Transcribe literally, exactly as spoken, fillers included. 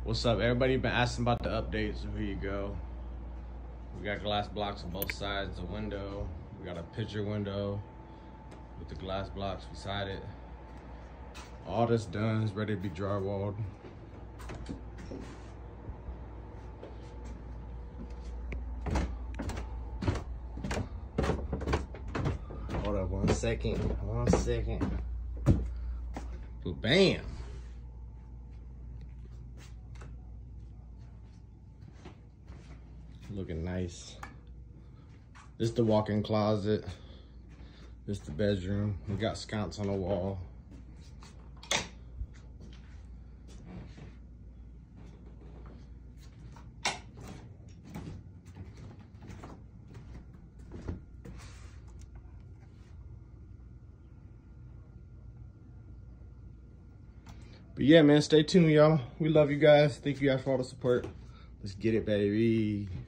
What's up? Everybody been asking about the updates, so here you go. We got glass blocks on both sides of the window. We got a picture window with the glass blocks beside it. All this done is ready to be drywalled. Hold up one second, one second. Bam! Looking nice. This is the walk-in closet. This is the bedroom. We got sconce on the wall. But yeah, man, stay tuned, y'all. We love you guys. Thank you guys for all the support. Let's get it, baby.